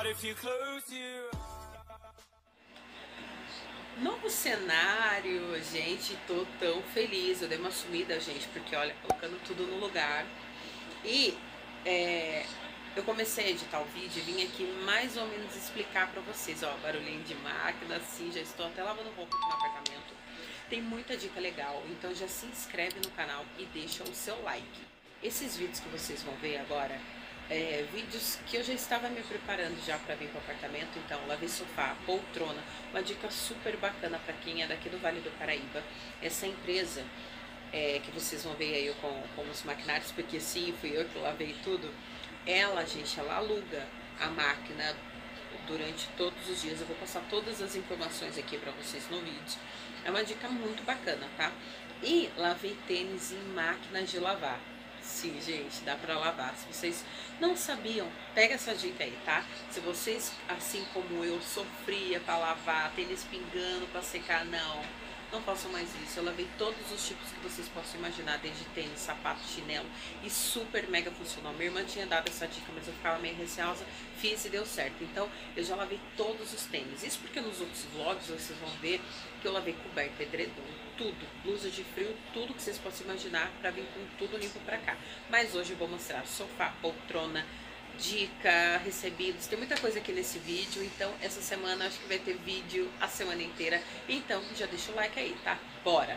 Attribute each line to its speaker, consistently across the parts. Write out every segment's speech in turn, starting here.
Speaker 1: Novo cenário, gente, tô tão feliz. Eu dei uma sumida, gente, porque olha, colocando tudo no lugar. E eu comecei a editar o vídeo e vim aqui mais ou menos explicar pra vocês, ó, barulhinho de máquina, assim, já estou até lavando roupa aqui no apartamento. Tem muita dica legal, então já se inscreve no canal e deixa o seu like. Esses vídeos que vocês vão ver agora, vídeos que eu já estava me preparando já para vir para o apartamento. Então, lavei sofá, poltrona, uma dica super bacana para quem é daqui do Vale do Paraíba. Essa empresa que vocês vão ver aí com os maquinários, porque sim, fui eu que lavei tudo. Ela, gente, ela aluga a máquina durante todos os dias. Eu vou passar todas as informações aqui para vocês no vídeo. É uma dica muito bacana, tá? E lavei tênis em máquina de lavar. Sim, gente, dá pra lavar. Se vocês não sabiam, pega essa dica aí, tá? Se vocês, assim como eu, sofria pra lavar, tênis pingando pra secar, não façam mais isso. Eu lavei todos os tipos que vocês possam imaginar, desde tênis, sapato, chinelo, e super mega funcionou. Minha irmã tinha dado essa dica, mas eu ficava meio receosa, fiz e deu certo. Então, eu já lavei todos os tênis. Isso porque nos outros vlogs vocês vão ver que eu lavei coberta, edredom, tudo, blusa de frio, tudo que vocês possam imaginar, pra vir com tudo limpo pra cá. Mas hoje eu vou mostrar sofá, poltrona, dica, recebidos, tem muita coisa aqui nesse vídeo. Então essa semana acho que vai ter vídeo a semana inteira. Então já deixa o like aí, tá? Bora!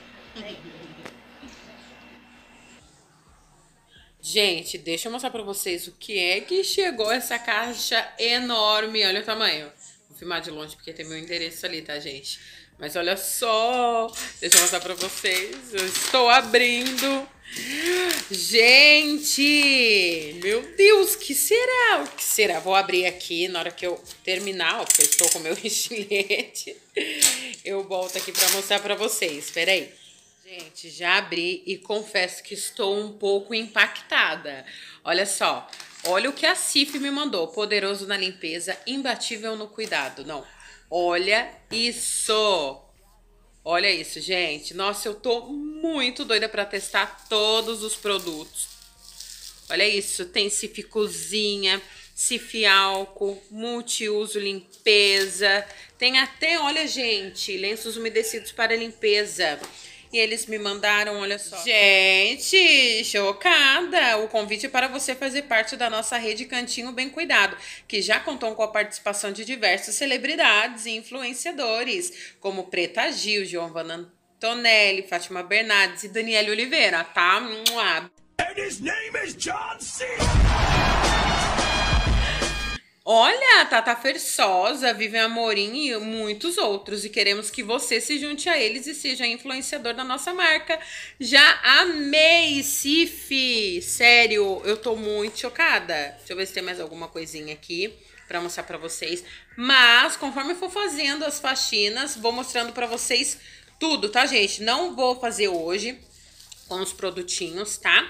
Speaker 1: Gente, deixa eu mostrar pra vocês o que é que chegou essa caixa enorme. Olha o tamanho. Vou filmar de longe porque tem meu endereço ali, tá, gente? Mas olha só, deixa eu mostrar pra vocês. Eu estou abrindo. Gente, meu Deus, o que será? O que será? Vou abrir aqui na hora que eu terminar, ó, porque eu estou com o meu estilete. Eu volto aqui pra mostrar pra vocês. Espera aí. Gente, já abri e confesso que estou um pouco impactada. Olha só, olha o que a Cif me mandou. Poderoso na limpeza, imbatível no cuidado. Não, olha isso. Olha isso, gente. Nossa, eu tô muito doida pra testar todos os produtos. Olha isso, tem Cif Cozinha, Cif Álcool, multiuso limpeza. Tem até, olha, gente, lenços umedecidos para limpeza. E eles me mandaram, olha só. Gente, chocada! O convite é para você fazer parte da nossa rede Cantinho Bem Cuidado, que já contou com a participação de diversas celebridades e influenciadores, como Preta Gil, Giovanna Antonelli, Fátima Bernardes e Daniele Oliveira, tá? And his name is John C. Olha, Tata Fersosa, Vivian Amorim e muitos outros. E queremos que você se junte a eles e seja influenciador da nossa marca. Já amei, Cif! Sério, eu tô muito chocada. Deixa eu ver se tem mais alguma coisinha aqui pra mostrar pra vocês. Mas, conforme eu for fazendo as faxinas, vou mostrando pra vocês tudo, tá, gente? Não vou fazer hoje com os produtinhos, tá?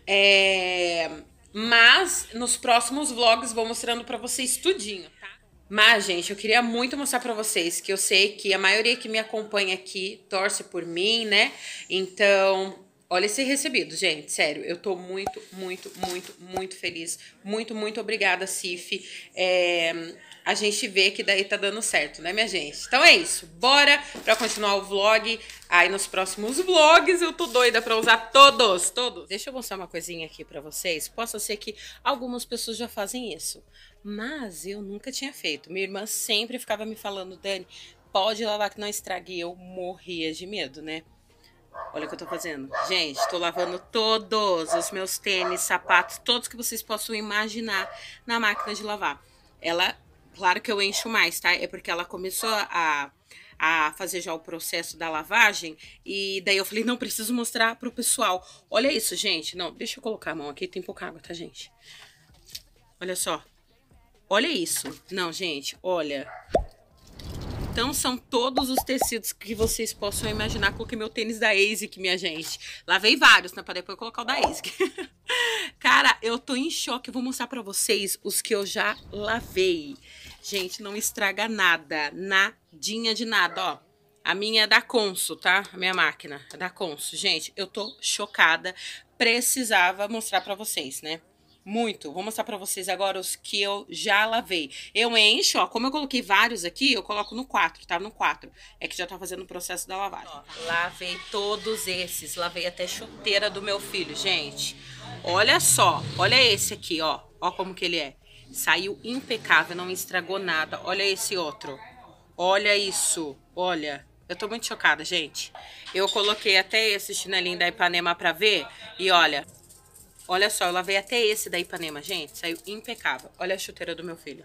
Speaker 1: Mas nos próximos vlogs vou mostrando pra vocês tudinho, tá? Mas, gente, eu queria muito mostrar pra vocês que eu sei que a maioria que me acompanha aqui torce por mim, né? Então, olha esse recebido, gente. Sério, eu tô muito, muito, muito, muito feliz. Muito, muito obrigada, Cif. A gente vê que daí tá dando certo, né, minha gente? Então é isso. Bora pra continuar o vlog. Aí nos próximos vlogs eu tô doida pra usar todos. Deixa eu mostrar uma coisinha aqui pra vocês. Possa ser que algumas pessoas já fazem isso, mas eu nunca tinha feito. Minha irmã sempre ficava me falando, Dani, pode lavar que não estrague. E eu morria de medo, né? Olha o que eu tô fazendo. Gente, tô lavando todos os meus tênis, sapatos, todos que vocês possam imaginar na máquina de lavar. Ela, claro que eu encho mais, tá? É porque ela começou a fazer já o processo da lavagem. E daí eu falei, não, preciso mostrar pro pessoal. Olha isso, gente. Não, deixa eu colocar a mão aqui, tem pouca água, tá, gente? Olha só. Olha isso. Não, gente, olha. Então são todos os tecidos que vocês possam imaginar. Coloquei meu tênis da ASIC, minha gente. Lavei vários, né? Pra depois colocar o da ASIC. Cara, eu tô em choque. Eu vou mostrar pra vocês os que eu já lavei. Gente, não estraga nada. Nadinha de nada, ó. A minha é da Consul, tá? A minha máquina é da Consul. Gente, eu tô chocada. Precisava mostrar pra vocês, né? Muito. Vou mostrar pra vocês agora os que eu já lavei. Eu encho, ó, como eu coloquei vários aqui, eu coloco no 4, tá? No 4. É que já tá fazendo o processo da lavagem. Ó, lavei todos esses. Lavei até chuteira do meu filho, gente. Olha só. Olha esse aqui, ó. Ó como que ele é. Saiu impecável, não estragou nada. Olha esse outro. Olha isso. Olha. Eu tô muito chocada, gente. Eu coloquei até esse chinelinho da Ipanema pra ver. E olha... Olha só, eu lavei até esse da Ipanema, gente. Saiu impecável. Olha a chuteira do meu filho.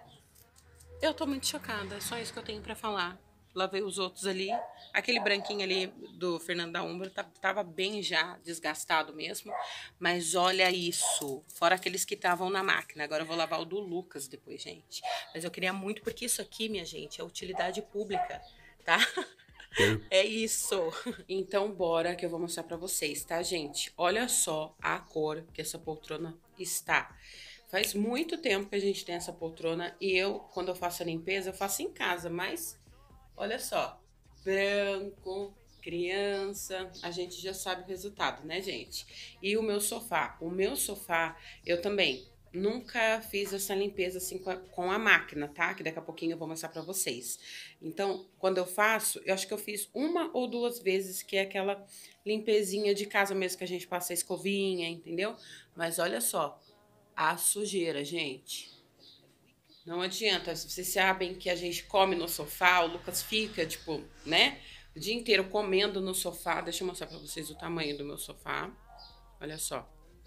Speaker 1: Eu tô muito chocada. É só isso que eu tenho pra falar. Lavei os outros ali. Aquele branquinho ali do Fernando da Umbra tava bem já desgastado mesmo. Mas olha isso. Fora aqueles que estavam na máquina. Agora eu vou lavar o do Lucas depois, gente. Mas eu queria muito, porque isso aqui, minha gente, é utilidade pública, tá? É isso. Então, bora que eu vou mostrar pra vocês, tá, gente? Olha só a cor que essa poltrona está. Faz muito tempo que a gente tem essa poltrona e eu, quando eu faço a limpeza, eu faço em casa, mas olha só. Branco, criança, a gente já sabe o resultado, né, gente? E o meu sofá? O meu sofá, eu também... Nunca fiz essa limpeza assim com a máquina, tá? Que daqui a pouquinho eu vou mostrar pra vocês. Então, quando eu faço, eu acho que eu fiz 1 ou 2 vezes, que é aquela limpezinha de casa mesmo, que a gente passa a escovinha, entendeu? Mas olha só, a sujeira, gente. Não adianta, vocês sabem que a gente come no sofá, o Lucas fica, tipo, né? O dia inteiro comendo no sofá. Deixa eu mostrar pra vocês o tamanho do meu sofá. Olha só.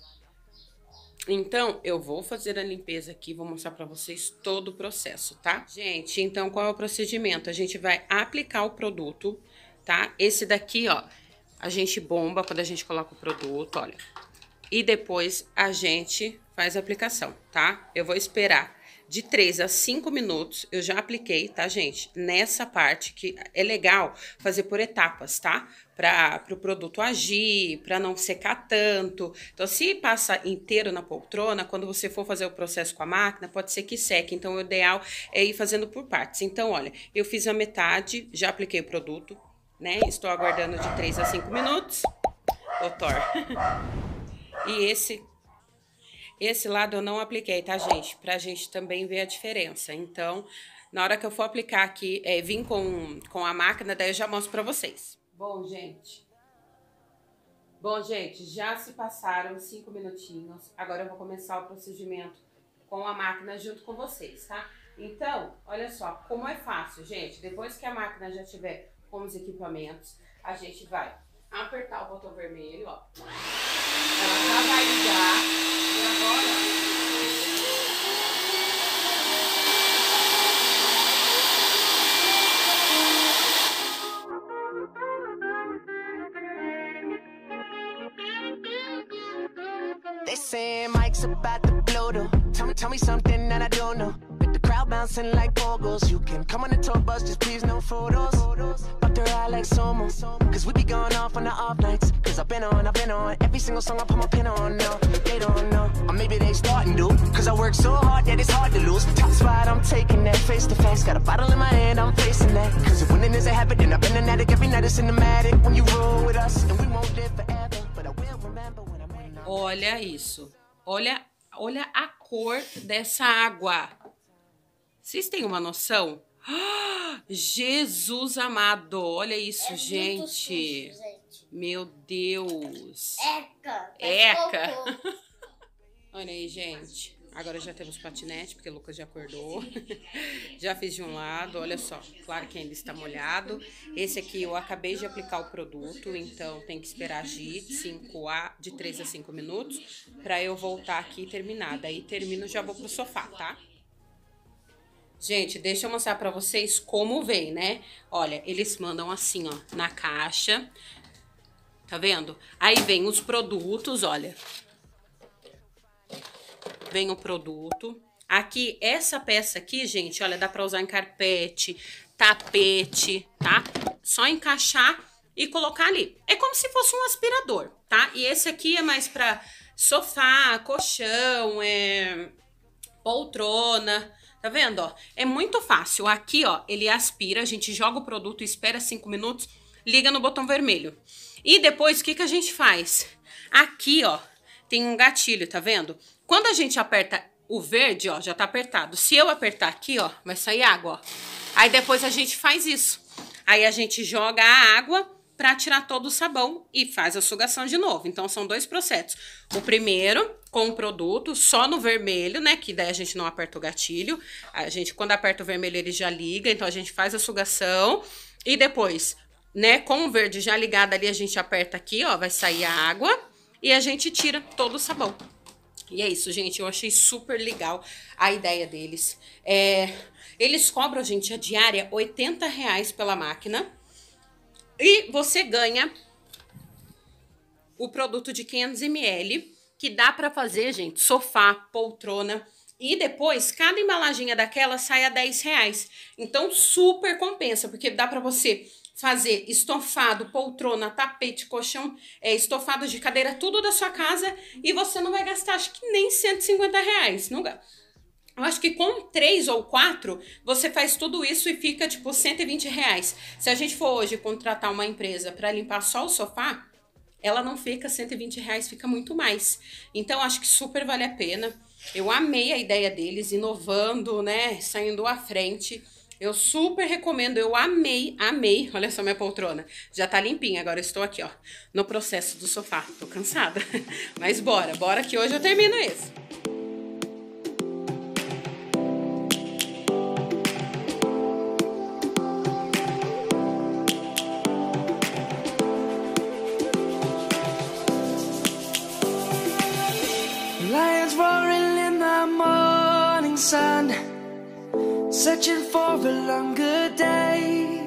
Speaker 1: Então, eu vou fazer a limpeza aqui, vou mostrar pra vocês todo o processo, tá? Gente, então qual é o procedimento? A gente vai aplicar o produto, tá? Esse daqui, ó, a gente bomba quando a gente coloca o produto, olha. E depois a gente faz a aplicação, tá? Eu vou esperar de 3 a 5 minutos, eu já apliquei, tá, gente? Nessa parte que é legal fazer por etapas, tá? Para o produto agir, para não secar tanto. Então, se passa inteiro na poltrona, quando você for fazer o processo com a máquina, pode ser que seque. Então, o ideal é ir fazendo por partes. Então, olha, eu fiz a metade, já apliquei o produto, né? Estou aguardando de 3 a 5 minutos. Doutor. E esse lado eu não apliquei, tá, gente? Pra gente também ver a diferença. Então, na hora que eu for aplicar aqui, vir com a máquina, daí eu já mostro pra vocês. Bom, gente, já se passaram 5 minutinhos. Agora eu vou começar o procedimento com a máquina junto com vocês, tá? Então, olha só, como é fácil, gente. Depois que a máquina já tiver com os equipamentos, a gente vai apertar o botão vermelho, ó. Ela já vai ligar. E agora...
Speaker 2: They say Mike's about to blow though. Tell me something that I don't know. With the crowd bouncing like pogos. You can come on the tour bus, just please no photos. But they're out like Somo. Cause we be going off on the off nights. Cause I've been on every single song I put my pin on now. They don't know, or maybe they starting to. Cause I work so hard that it's hard to lose. Top spot, I'm taking that face to face. Got a bottle in my hand, I'm facing that. Cause if winning is a habit, then I've been an addict. Every night it's cinematic. When you roll with us, and we won't live forever. But I will remember when I'm running out.
Speaker 1: Olha isso. Olha a cor dessa água. Vocês têm uma noção? Jesus amado. Olha isso, gente.
Speaker 3: Sujo, gente.
Speaker 1: Meu Deus.
Speaker 3: Eca.
Speaker 1: Olha aí, gente. Agora já temos patinete, porque o Lucas já acordou. Já fiz de um lado, olha só. Claro que ainda está molhado. Esse aqui eu acabei de aplicar o produto, então tem que esperar agir de 3 a 5 minutos para eu voltar aqui e terminar. Daí termino, já vou pro sofá, tá? Gente, deixa eu mostrar pra vocês como vem, né? Olha, eles mandam assim, ó, na caixa. Tá vendo? Aí vem os produtos, olha. Vem o produto. Aqui, essa peça aqui, gente, olha, dá pra usar em carpete, tapete, tá? Só encaixar e colocar ali. É como se fosse um aspirador, tá? E esse aqui é mais pra sofá, colchão, poltrona. Tá vendo, ó? É muito fácil. Aqui, ó, ele aspira, a gente joga o produto, espera 5 minutos, liga no botão vermelho. E depois, o que que a gente faz? Aqui, ó, tem um gatilho, tá vendo? Quando a gente aperta o verde, ó, já tá apertado. Se eu apertar aqui, ó, vai sair água, ó. Aí depois a gente faz isso. Aí a gente joga a água pra tirar todo o sabão e faz a sugação de novo. Então são dois processos. O primeiro com o produto, só no vermelho, né, que daí a gente não aperta o gatilho. A gente, quando aperta o vermelho, ele já liga, então a gente faz a sugação. E depois, né, com o verde já ligado ali, a gente aperta aqui, ó, vai sair a água e a gente tira todo o sabão. E é isso, gente, eu achei super legal a ideia deles. Eles cobram, gente, a diária R$80 pela máquina. E você ganha o produto de 500 ml, que dá pra fazer, gente, sofá, poltrona. E depois, cada embalaginha daquela sai a R$10. Então, super compensa, porque dá pra você fazer estofado, poltrona, tapete, colchão, estofado de cadeira, tudo da sua casa. E você não vai gastar, acho que nem R$150. Não gasta. Eu acho que com 3 ou 4, você faz tudo isso e fica, tipo, R$120. Se a gente for hoje contratar uma empresa para limpar só o sofá, ela não fica R$120, fica muito mais. Então, acho que super vale a pena. Eu amei a ideia deles, inovando, né, saindo à frente. Eu super recomendo, eu amei. Olha só minha poltrona, já tá limpinha. Agora eu estou aqui, ó, no processo do sofá. Tô cansada, mas bora que hoje eu termino esse.
Speaker 2: Lions roaring in the morning sun, searching for a longer day.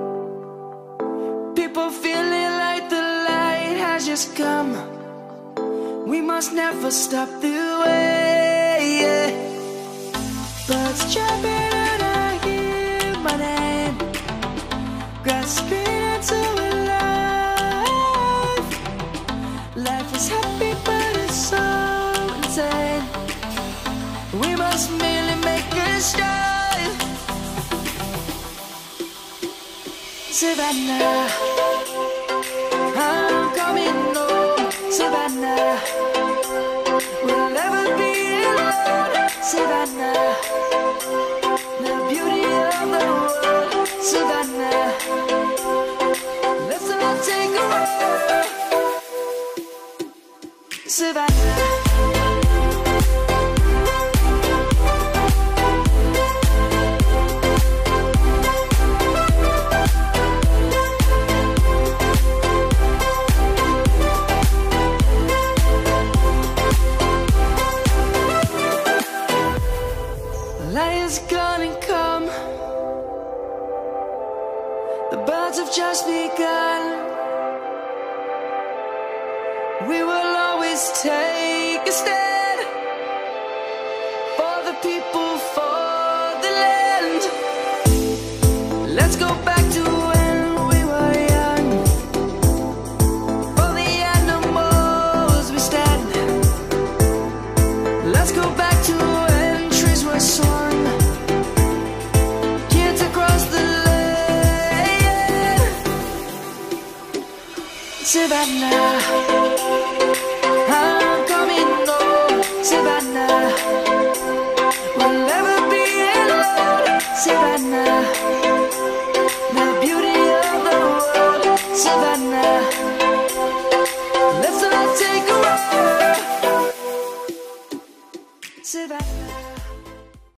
Speaker 2: People feeling like the light has just come. We must never stop the way, yeah. Birds chirping and I hear my name, grasping into life. Life is happy but it's so insane. We must merely make a start. Savannah, I'm coming home. Savannah, we'll never be alone. Savannah, the beauty of the world. Savannah, let's all take a walk. Savannah. Lion's gonna come. The birds have just begun. We will always take a stand for the people, for the land. Let's go back to when we were young. For the animals we stand. Let's go back to when trees were swung. Savannah, I'm coming home. Savannah, we'll never be alone. Savannah, the beauty of the world. Savannah, let's all take a walk. Savannah.